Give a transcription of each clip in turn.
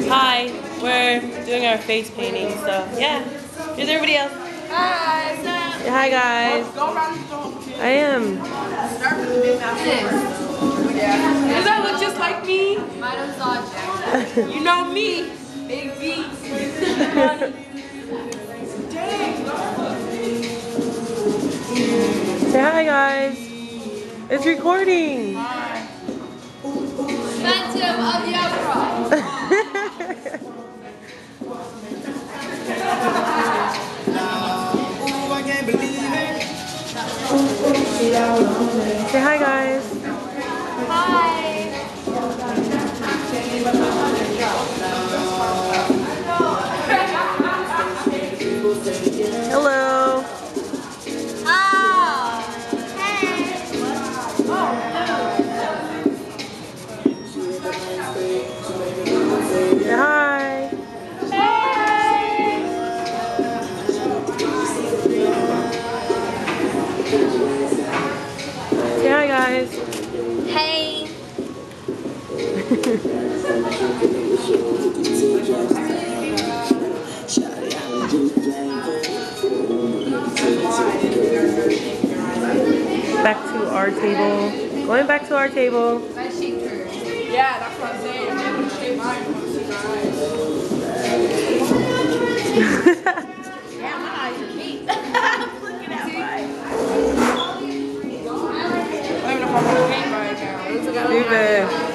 Hi, we're doing our face painting, so yeah. Here's everybody else. Hi. Say hi, guys. I am. Start with the big mouth first. Yeah. Does that look just like me? You know me. Big beats. Say hi, guys. It's recording. Hi. Phantom of the Opera. Say hi, guys. Hi. Hello. Oh. Hey. Say hi. Say hi, guys. Hey. Back to our table. Going back to our table. Yeah, that's what I'm saying. I'm going to shave mine. I want to see my eyes. Yeah, my eyes are neat. I'm looking at mine. I don't even know if I'm going to paint right now. It looks like I don't have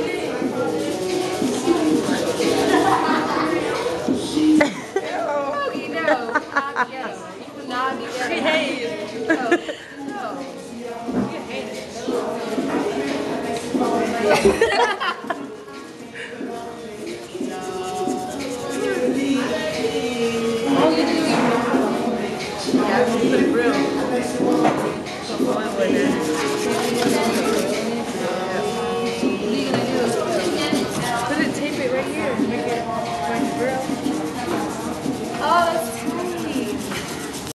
Yeah,